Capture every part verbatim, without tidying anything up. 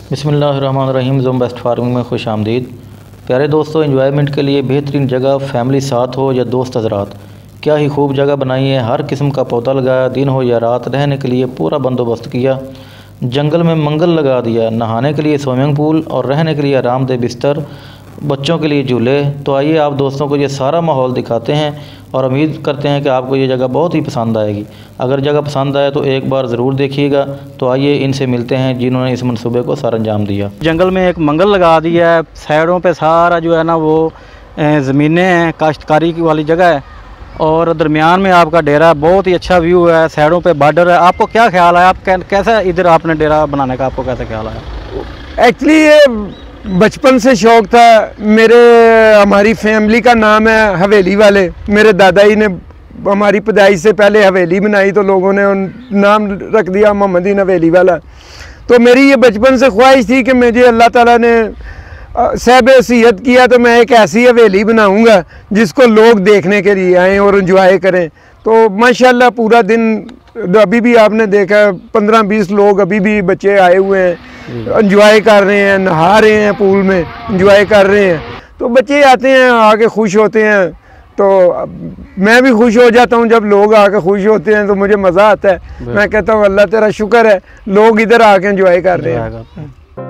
बिस्मिल्लाहिर्रहमानिर्रहीम। Zoom best farming में खुश आमदीद। प्यारे दोस्तों, एंजॉयमेंट के लिए बेहतरीन जगह, फैमिली साथ हो या दोस्त हजरात, क्या ही खूब जगह बनाई है। हर किस्म का पौधा लगाया, दिन हो या रात, रहने के लिए पूरा बंदोबस्त किया। जंगल में मंगल लगा दिया, नहाने के लिए स्विमिंग पूल और रहने के लिए आरामदेह बिस्तर, बच्चों के लिए झूले। तो आइए आप दोस्तों को ये सारा माहौल दिखाते हैं और उम्मीद करते हैं कि आपको ये जगह बहुत ही पसंद आएगी। अगर जगह पसंद आए तो एक बार ज़रूर देखिएगा। तो आइए इनसे मिलते हैं जिन्होंने इस मंसूबे को सर अंजाम दिया। जंगल में एक मंगल लगा दिया है, साइडों पे सारा जो है ना वो ज़मीनें हैं, काश्तकारी वाली जगह है और दरमियान में आपका डेरा है। बहुत ही अच्छा व्यू है, साइडों पे बॉर्डर है। आपको क्या ख्याल है, आप कैसा इधर आपने डेरा बनाने का आपको कैसा ख्याल आया? एक्चुअली ये बचपन से शौक़ था मेरे। हमारी फैमिली का नाम है हवेली वाले। मेरे दादाजी ने हमारी पैदाइश से पहले हवेली बनाई तो लोगों ने नाम रख दिया मोहम्मदीन हवेली वाला। तो मेरी ये बचपन से ख्वाहिश थी कि मुझे अल्लाह ताला ने साहब वसीयत किया तो मैं एक ऐसी हवेली बनाऊंगा जिसको लोग देखने के लिए आएँ और एंजॉय करें। तो माशाल्लाह पूरा दिन अभी भी आपने देखा पंद्रह बीस लोग अभी भी बच्चे आए हुए हैं, एंजॉय कर रहे हैं, नहा रहे हैं, पूल में एंजॉय कर रहे हैं। तो बच्चे आते हैं आके खुश होते हैं, तो मैं भी खुश हो जाता हूँ जब लोग आके खुश होते हैं तो मुझे मज़ा आता है। मैं कहता हूँ अल्लाह तेरा शुक्र है लोग इधर आके एंजॉय कर रहे हैं।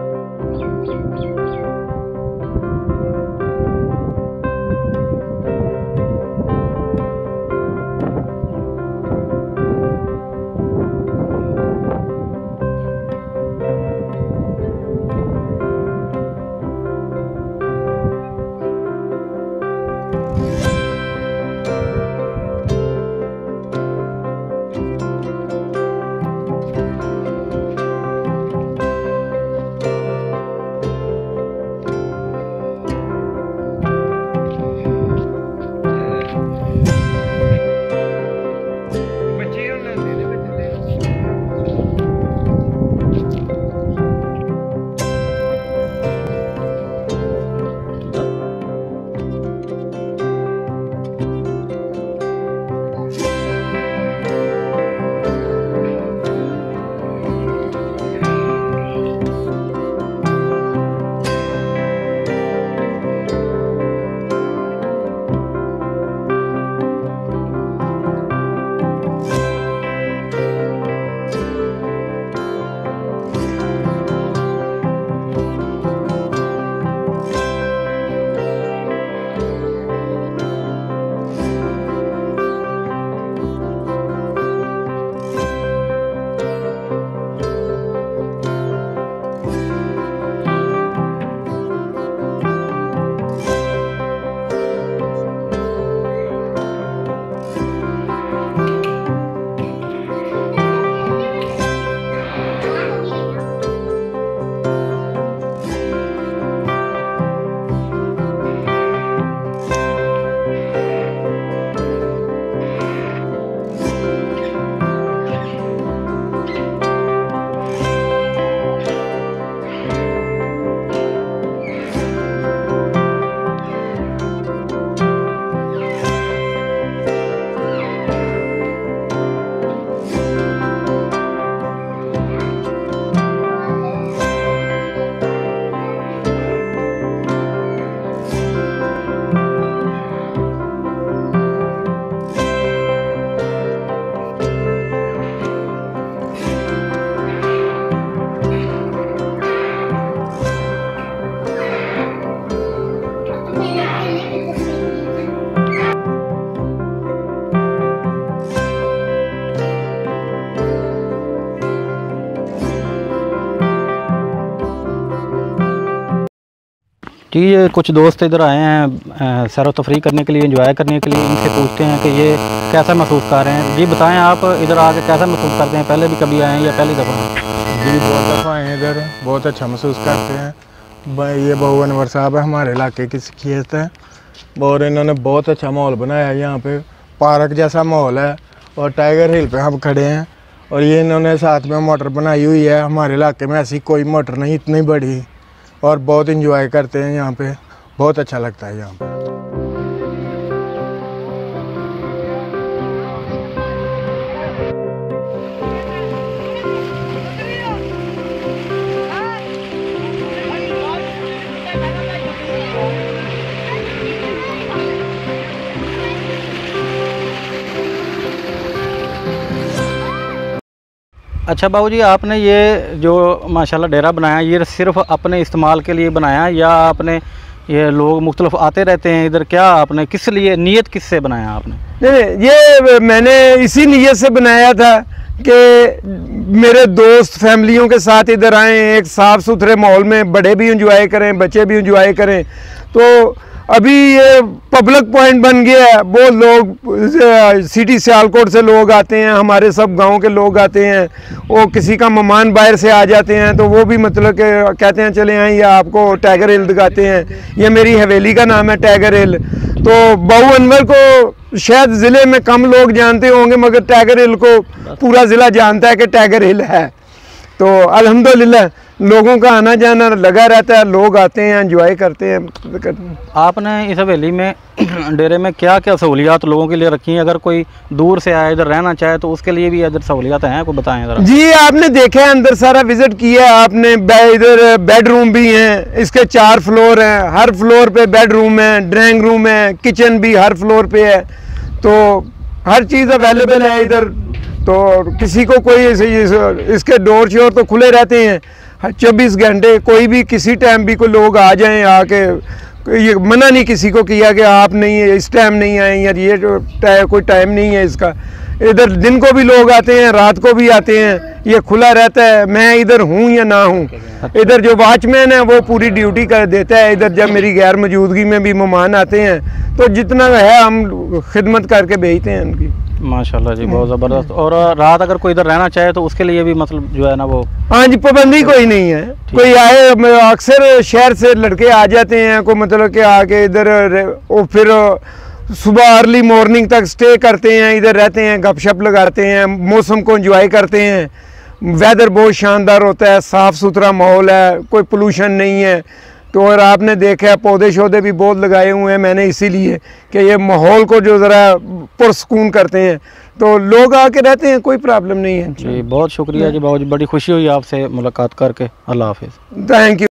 जी, ये कुछ दोस्त इधर आए हैं सैर व तफरीह करने के लिए, एंजॉय करने के लिए। इनसे पूछते हैं कि ये कैसा महसूस कर रहे हैं। जी बताएं, आप इधर आके कैसा महसूस करते हैं? पहले भी कभी आए हैं या पहली दफ़ा? जी बहुत दफ़ा आए हैं इधर, बहुत अच्छा महसूस करते हैं। ये बहु अनवर साहब है, हमारे इलाके की शख्सियत है और इन्होंने बहुत अच्छा माहौल बनाया है। यहाँ पे पार्क जैसा माहौल है और टाइगर हिल पे हम खड़े हैं और ये इन्होंने साथ में मोटर बनाई हुई है। हमारे इलाके में ऐसी कोई मोटर नहीं इतनी बड़ी, और बहुत इंजॉय करते हैं यहाँ पे, बहुत अच्छा लगता है यहाँ पे। अच्छा बाबूजी, आपने ये जो माशाल्लाह डेरा बनाया, ये सिर्फ अपने इस्तेमाल के लिए बनाया या आपने ये लोग मुख्तलिफ आते रहते हैं इधर, क्या आपने किस लिए, नीयत किस से बनाया आपने? नहीं, ये मैंने इसी नीयत से बनाया था कि मेरे दोस्त फैमिलियों के साथ इधर आएँ, एक साफ़ सुथरे माहौल में बड़े भी इंजॉय करें, बच्चे भी इंजॉय करें। तो अभी ये पब्लिक पॉइंट बन गया है, बहुत लोग सिटी सियालकोट से लोग आते हैं, हमारे सब गांव के लोग आते हैं, वो किसी का मेहमान बाहर से आ जाते हैं तो वो भी मतलब कि कहते हैं चले आए या आपको टाइगर हिल दिखाते हैं। ये मेरी हवेली का नाम है टाइगर हिल। तो बाऊ अनवर को शायद ज़िले में कम लोग जानते होंगे, मगर टाइगर हिल को पूरा ज़िला जानता है कि टाइगर हिल है। तो अल्हम्दुलिल्लाह लोगों का आना जाना लगा रहता है, लोग आते हैं, एंजॉय करते हैं। आपने इस हवेली में डेरे में क्या क्या सहूलियात लोगों के लिए रखी हैं? अगर कोई दूर से आए इधर रहना चाहे तो उसके लिए भी इधर सहूलियात हैं, को बताएं ज़रा। जी, आपने देखा है, अंदर सारा विजिट किया है आपने। इधर बेडरूम भी हैं, इसके चार फ्लोर हैं, हर फ्लोर पे बेडरूम है, ड्राइंग रूम है, किचन भी हर फ्लोर पे है। तो हर चीज़ अवेलेबल है इधर। तो किसी को कोई इसके डोर शोर तो खुले रहते हैं चौबीस घंटे, कोई भी किसी टाइम भी कोई लोग आ जाएं, आके ये मना नहीं किसी को किया कि आप नहीं इस टाइम नहीं आए यार, ये जो टाइम कोई टाइम नहीं है इसका। इधर दिन को भी लोग आते हैं, रात को भी आते हैं, ये खुला रहता है। मैं इधर हूँ या ना हूँ, इधर जो वॉचमैन है वो पूरी ड्यूटी कर देता है। इधर जब मेरी गैर मौजूदगी में भी मेहमान आते हैं तो जितना है हम खिदमत करके भेजते हैं उनकी। माशाल्लाह जी, बहुत ज़बरदस्त। और रात अगर कोई इधर रहना चाहे तो उसके लिए भी मतलब जो है ना वो, हाँ जी, पाबंदी कोई नहीं है। कोई आए, अक्सर शहर से लड़के आ जाते हैं, को मतलब कि आके इधर वो फिर सुबह अर्ली मॉर्निंग तक स्टे करते हैं, इधर रहते हैं, गपशप लगाते हैं, मौसम को एंजॉय करते हैं। वेदर बहुत शानदार होता है, साफ़ सुथरा माहौल है, कोई पोल्यूशन नहीं है। तो और आपने देखा है पौधे शौधे भी बहुत लगाए हुए हैं मैंने, इसीलिए कि ये माहौल को जो ज़रा पुरसकून करते हैं, तो लोग आके रहते हैं, कोई प्रॉब्लम नहीं है जी। बहुत शुक्रिया जी बाबूजी, बड़ी खुशी हुई आपसे मुलाकात करके। अल्लाह हाफिज़। Thank you.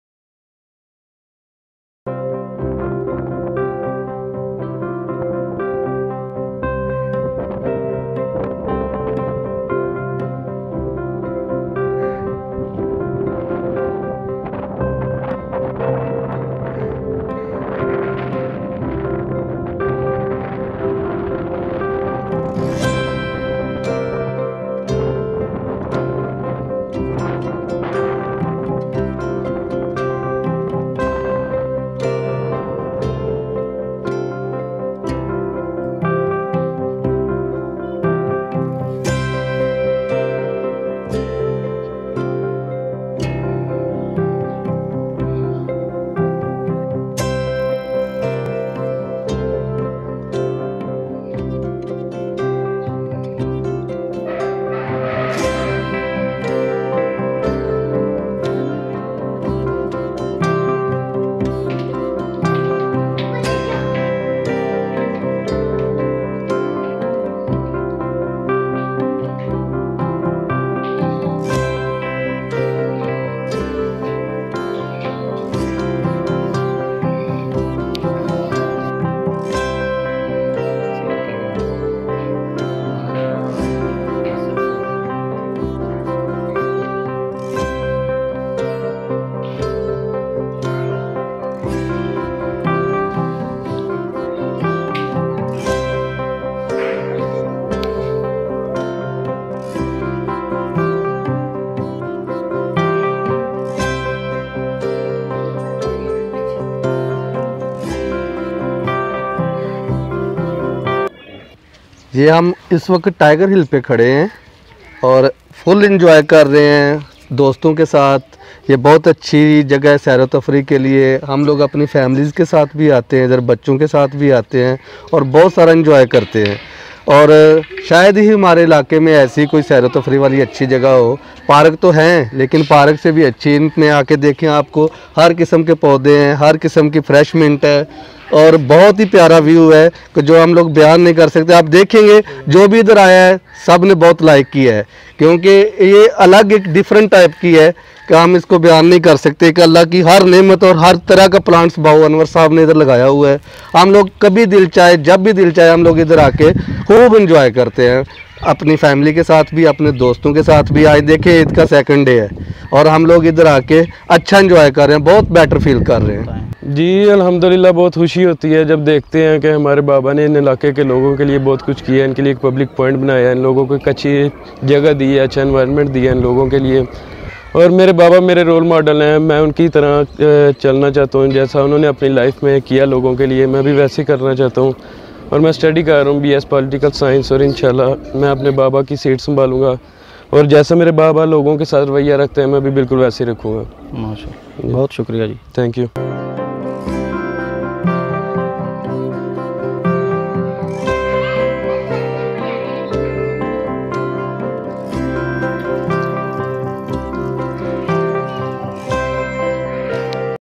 ये हम इस वक्त टाइगर हिल पे खड़े हैं और फुल एंजॉय कर रहे हैं दोस्तों के साथ। ये बहुत अच्छी जगह है सैर तफरी के लिए। हम लोग अपनी फैमिलीज़ के साथ भी आते हैं, इधर बच्चों के साथ भी आते हैं और बहुत सारा एंजॉय करते हैं। और शायद ही हमारे इलाके में ऐसी कोई सैर तफरी वाली अच्छी जगह हो। पार्क तो हैं लेकिन पार्क से भी अच्छी इनमें आके देखें, आपको हर किस्म के पौधे हैं, हर किस्म की फ्रेश मिंट है और बहुत ही प्यारा व्यू है कि जो हम लोग बयान नहीं कर सकते। आप देखेंगे जो भी इधर आया है सब ने बहुत लाइक किया है, क्योंकि ये अलग एक डिफरेंट टाइप की है कि हम इसको बयान नहीं कर सकते कि अल्लाह की हर नेमत और हर तरह का प्लांट्स बाऊ अनवर साहब ने इधर लगाया हुआ है। हम लोग कभी दिल चाहे, जब भी दिल चाहे, हम लोग इधर आके खूब इंजॉय करते हैं। अपनी फैमिली के साथ भी, अपने दोस्तों के साथ भी। आज देखिए ईद का सेकंड डे है और हम लोग इधर आके अच्छा एंजॉय कर रहे हैं, बहुत बेटर फील कर रहे हैं। जी अल्हम्दुलिल्लाह, बहुत खुशी होती है जब देखते हैं कि हमारे बाबा ने इन इलाके के लोगों के लिए बहुत कुछ किया है, इनके लिए एक पब्लिक पॉइंट बनाया है, इन लोगों को एक अच्छी जगह दी है, अच्छा एनवायरनमेंट दिया है इन लोगों के लिए। और मेरे बाबा मेरे रोल मॉडल हैं, मैं उनकी तरह चलना चाहता हूँ, जैसा उन्होंने अपनी लाइफ में किया लोगों के लिए मैं भी वैसे करना चाहता हूँ। और मैं स्टडी कर रहा हूँ बी एस पॉलिटिकल साइंस, और इंशाल्लाह मैं अपने बाबा की सीट संभालूंगा और जैसा मेरे बाबा लोगों के साथ रवैया रखते हैं मैं भी बिल्कुल वैसे ही रखूँगा। माशाअल्लाह, बहुत शुक्रिया जी, थैंक यू।